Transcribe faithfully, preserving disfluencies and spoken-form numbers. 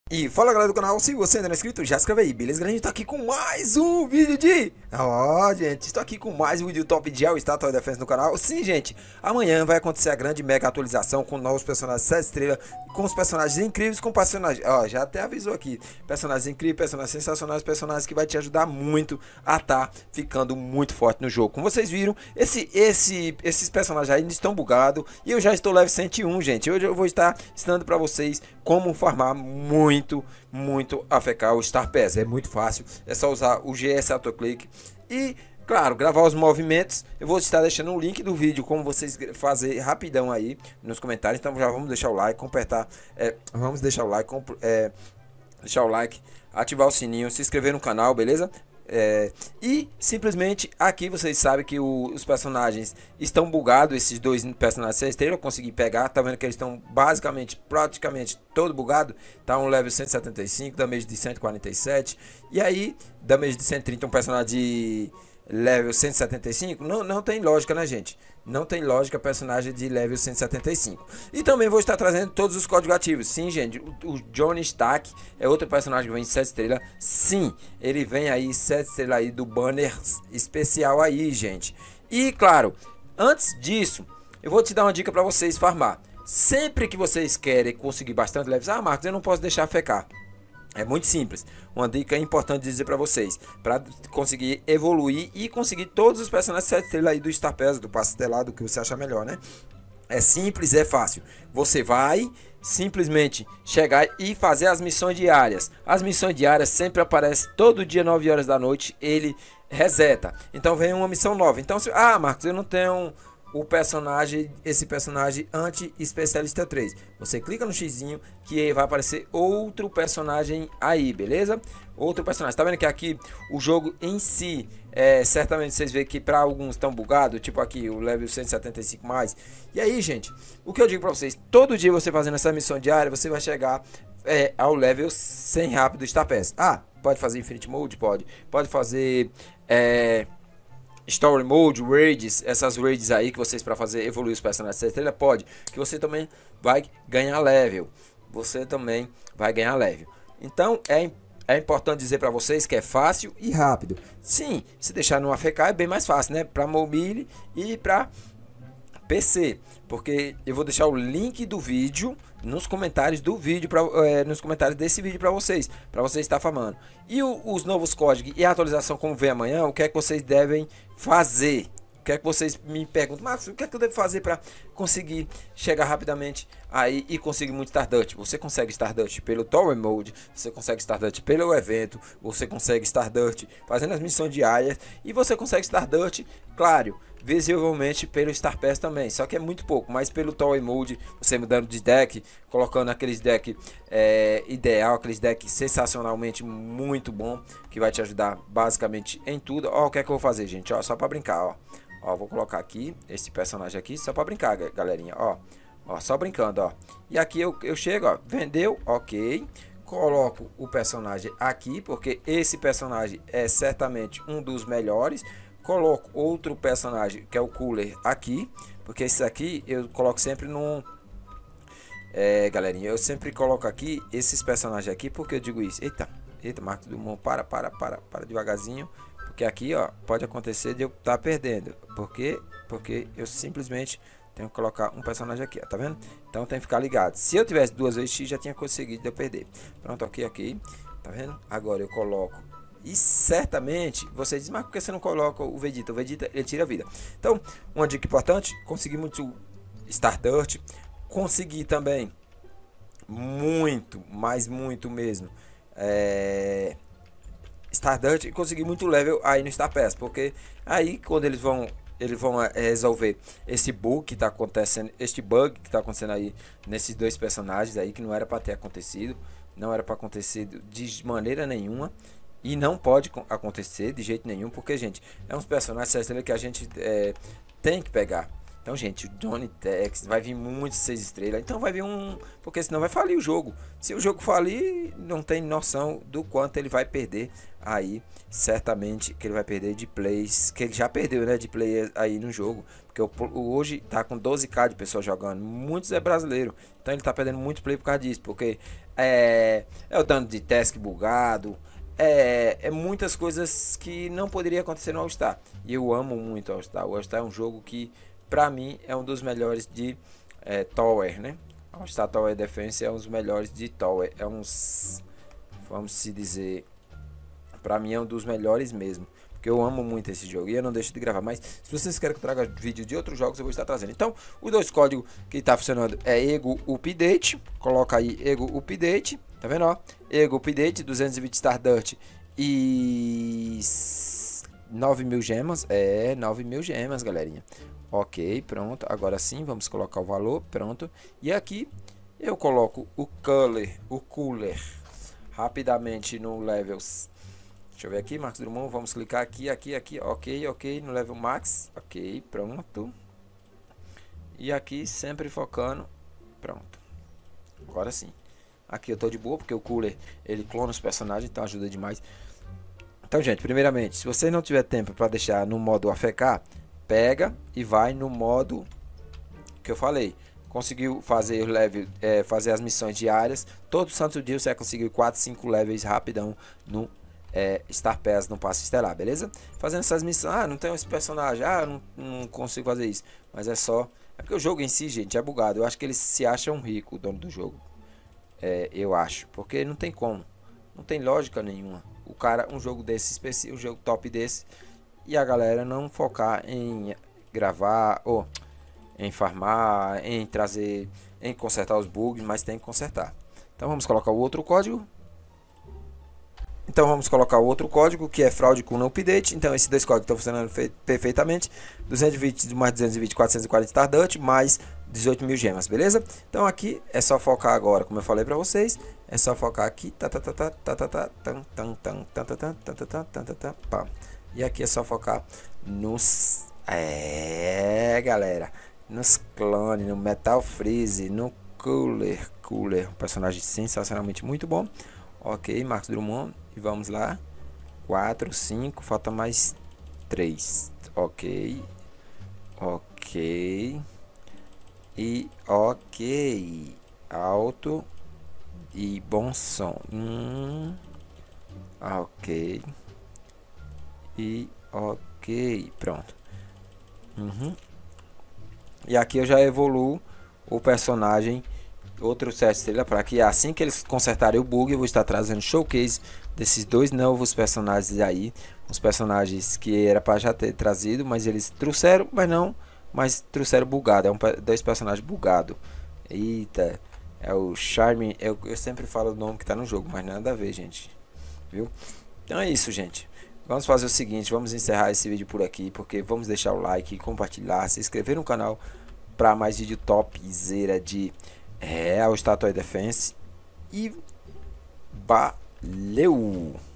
E fala galera do canal, se você ainda não é inscrito, já se inscreve aí, beleza? A gente tá aqui com mais um vídeo de... Ó, oh, gente, estou aqui com mais um vídeo top de El Statua Defense no canal. Sim, gente, amanhã vai acontecer a grande mega atualização com novos personagens sete estrelas, com os personagens incríveis, com personagens... Ó, oh, já até avisou aqui, personagens incríveis, personagens sensacionais, personagens que vai te ajudar muito a tá ficando muito forte no jogo. Como vocês viram, esse, esse, esses personagens ainda estão bugados e eu já estou level cento e um, gente. Hoje eu vou estar ensinando pra vocês como farmar muito Muito, muito A F K o Star Pass. É muito fácil, é só usar o G S Autoclick e, claro, gravar os movimentos. Eu vou estar deixando o link do vídeo, como vocês fazer rapidão aí nos comentários. Então já vamos deixar o like, apertar, é, vamos deixar o like, é, deixar o like, ativar o sininho, se inscrever no canal, beleza? É, e simplesmente aqui vocês sabem que o, os personagens estão bugados. Esses dois personagens seis estrelas eu consegui pegar. Tá vendo que eles estão basicamente, praticamente todo bugado. Tá um level cento e setenta e cinco, damage de cento e quarenta e sete. E aí, damage de cento e trinta, um personagem de level cento e setenta e cinco. Não, não tem lógica, né, gente? Não tem lógica personagem de level cento e setenta e cinco. E também vou estar trazendo todos os códigos ativos. Sim, gente, o, o Johnny Stark é outro personagem que vem sete estrelas. Sim, ele vem aí sete estrelas aí do banner especial aí, gente. E claro, antes disso, eu vou te dar uma dica para vocês farmar. Sempre que vocês querem conseguir bastante levels, ah, Marcos, eu não posso deixar fecar. É muito simples, uma dica importante dizer para vocês, para conseguir evoluir e conseguir todos os personagens sete estrelas aí do Star Pass, do passe estelado, que você achar melhor, né? É simples, é fácil. Você vai simplesmente chegar e fazer as missões diárias. As missões diárias sempre aparecem todo dia nove horas da noite, ele reseta. Então vem uma missão nova. Então, se, ah, Marcos, eu não tenho o personagem, esse personagem anti-especialista três. Você clica no xizinho que vai aparecer outro personagem aí, beleza? Outro personagem. Tá vendo que aqui o jogo em si, é, certamente vocês veem que para alguns estão bugados, tipo aqui o level cento e setenta e cinco mais. E aí, gente, o que eu digo para vocês, todo dia você fazendo essa missão diária, você vai chegar é, ao level cem rápido Star Pass. Ah, pode fazer Infinite Mode? Pode. Pode fazer... É, Story Mode, Raids, essas Raids aí que vocês para fazer evoluir os personagens sete estrelas, pode, que você também vai ganhar level, você também vai ganhar level. Então é, é importante dizer para vocês que é fácil e rápido. Sim, se deixar no A F K é bem mais fácil, né? Para mobile e para P C, porque eu vou deixar o link do vídeo nos comentários do vídeo pra, é, nos comentários desse vídeo para vocês, para vocês estar farmando. E o, os novos códigos e a atualização como vem amanhã, o que é que vocês devem fazer? O que é que vocês me perguntam, mas o que é que eu devo fazer para conseguir chegar rapidamente aí e conseguir muito Stardust? Você consegue Stardust pelo Tower Mode, você consegue Stardust pelo evento, você consegue Stardust fazendo as missões diárias e você consegue Stardust, claro, visivelmente pelo Star Pass também, só que é muito pouco, mas pelo Tower Mode, você mudando de deck, colocando aqueles deck é, ideal, aqueles deck sensacionalmente muito bom, que vai te ajudar basicamente em tudo. Ó, o que é que eu vou fazer, gente? Ó, só para brincar, ó. Ó, vou colocar aqui esse personagem aqui só para brincar, galerinha, ó. Ó, só brincando, ó. E aqui eu, eu chego, ó, vendeu, ok. Coloco o personagem aqui, porque esse personagem é certamente um dos melhores. Coloco outro personagem, que é o Cooler, aqui, porque esse aqui eu coloco sempre num... É, galerinha, eu sempre coloco aqui esses personagens aqui, porque eu digo isso. Eita, eita, Marcos Dumont, para, para, para, para devagarzinho. Porque aqui, ó, pode acontecer de eu estar tá perdendo. Por quê? Porque eu simplesmente tenho que colocar um personagem aqui, ó, tá vendo? Então tem que ficar ligado. Se eu tivesse duas vezes X, já tinha conseguido eu perder. Pronto, aqui, aqui, tá vendo? Agora eu coloco. E certamente você diz, mas por que você não coloca o Vegeta? O Vegeta, ele tira a vida. Então, uma dica importante, consegui muito Stardust. Consegui também muito, mas muito mesmo, é... Stardust, e consegui muito level aí no Star Pass, porque aí quando eles vão eles vão é, resolver esse bug que tá acontecendo, este bug que tá acontecendo aí nesses dois personagens aí, que não era para ter acontecido, não era para acontecer de maneira nenhuma e não pode acontecer de jeito nenhum, porque, gente, é uns personagens que a gente é, tem que pegar. Então, gente, o Johnny Tex vai vir muito seis estrelas. Então vai vir um... Porque senão vai falir o jogo. Se o jogo falir, não tem noção do quanto ele vai perder aí. Certamente que ele vai perder de plays. Que ele já perdeu, né? De play aí no jogo. Porque o, o, hoje tá com doze k de pessoas jogando. Muitos é brasileiro. Então ele tá perdendo muito play por causa disso. Porque é, é o dano de task bugado. É, é muitas coisas que não poderia acontecer no All-Star. E eu amo muito o All-Star. O All-Star é um jogo que... Pra mim é um dos melhores de é, Tower, né? O All-Star Tower Defense é um dos melhores de Tower. É uns, vamos se dizer, pra mim é um dos melhores mesmo. Porque eu amo muito esse jogo e eu não deixo de gravar. Mas se vocês querem que eu traga vídeo de outros jogos, eu vou estar trazendo. Então, os dois códigos que está funcionando é Ego Update. Coloca aí Ego Update. Tá vendo, ó? Ego Update, duzentos e vinte Stardust e nove mil gemas. É, nove mil gemas, galerinha. Ok, pronto. Agora sim, vamos colocar o valor. Pronto. E aqui eu coloco o Cooler, o Cooler, rapidamente no levels. Deixa eu ver aqui, Marcos Drummond. Vamos clicar aqui, aqui, aqui. Ok, ok. No level max. Ok, pronto. E aqui sempre focando. Pronto. Agora sim. Aqui eu tô de boa, porque o Cooler, ele clona os personagens, então ajuda demais. Então, gente, primeiramente, se você não tiver tempo para deixar no modo A F K, pega e vai no modo que eu falei. Conseguiu fazer o level, é, fazer as missões diárias. Todo santo dia você vai conseguir quatro, cinco levels rapidão no é, Star Pass, no passe estelar, beleza? Fazendo essas missões, ah, não tem esse personagem, ah, não, não consigo fazer isso. Mas é só, é porque o jogo em si, gente, é bugado. Eu acho que eles se acham rico, o dono do jogo. É, eu acho, porque não tem como. Não tem lógica nenhuma. O cara, um jogo desse específico, um jogo top desse, e a galera não focar em gravar ou em farmar, em trazer, em consertar os bugs, mas tem que consertar. Então vamos colocar o outro código. Então vamos colocar o outro código, que é fraude com no update. Então esses dois códigos estão funcionando perfeitamente. duzentos e vinte mais duzentos e vinte, quatrocentos e quarenta Stardust mais dezoito mil gemas, beleza? Então aqui é só focar agora, como eu falei para vocês, é só focar aqui, tá tá tá tá tá tá tá tan tan tan tan tan tan tan tan tan tan. E aqui é só focar nos é, galera, nos clones, no Metal Freeze, no Cooler, Cooler, um personagem sensacionalmente muito bom. Ok, Marcos Drummond, e vamos lá. quatro, cinco, falta mais três. Ok. Ok. E ok. Alto e bom som. Hum. Ok. E ok. Pronto. Uhum. E aqui eu já evoluo o personagem. Outro sete estrelas para que assim que eles consertarem o bug, eu vou estar trazendo showcase desses dois novos personagens aí. Os personagens que era para já ter trazido, mas eles trouxeram, mas não, mas trouxeram bugado. É um, dois personagens bugados. Eita, é o Charme. Eu, eu sempre falo o nome que tá no jogo, mas nada a ver, gente. Viu? Então é isso, gente. Vamos fazer o seguinte, vamos encerrar esse vídeo por aqui, porque vamos deixar o like, compartilhar, se inscrever no canal para mais vídeo topzera de é, o All-Star Tower Defense. E valeu!